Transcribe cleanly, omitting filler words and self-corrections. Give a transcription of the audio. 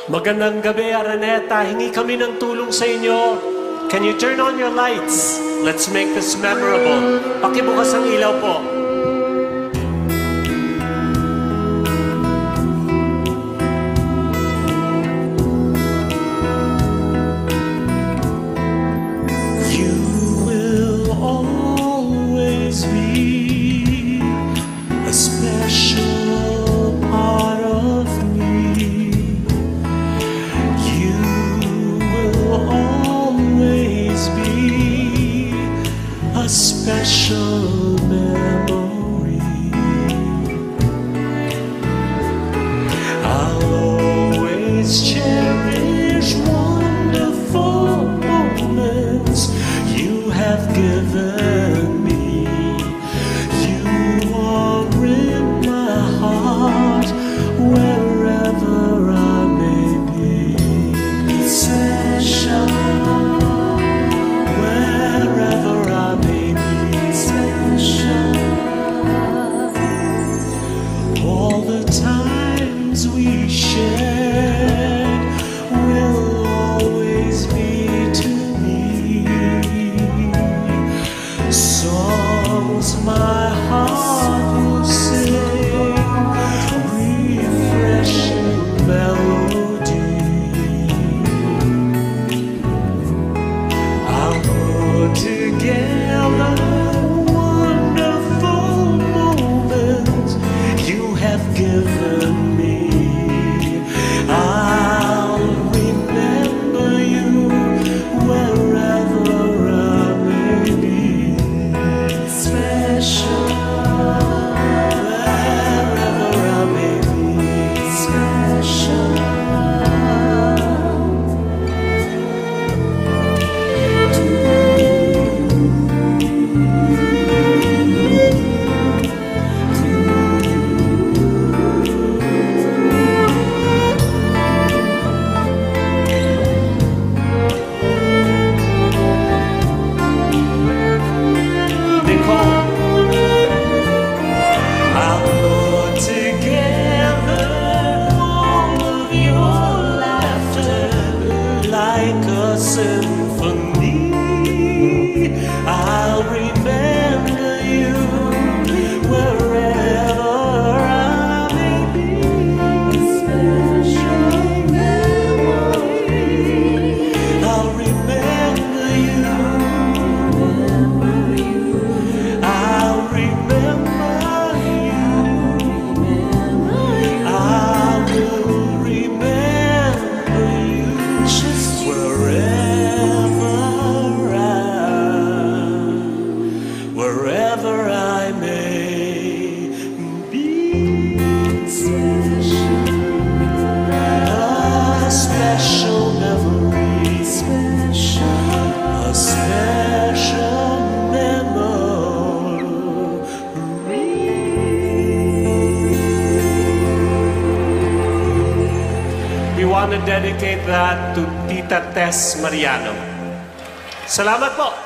Magandang gabi, Araneta. Hingi kami ng tulong sa inyo. Can you turn on your lights? Let's make this memorable. Pakibukas ang ilaw po. You will always be a special part of me. A special memory. I'll always cherish wonderful moments you have given me. You are in my heart wherever I may be. Special. We shared will always be to me songs my heart will sing, refreshing melody. I'll put together wonderful moments you have given me. Symphony, I'll remember you wherever I may be. Special memory. I'll remember you. I'll remember you. I will remember you just wherever. Wherever I may be, a special memory, a special memory. We want to dedicate that to Tita Tess Mariano. Salamat po!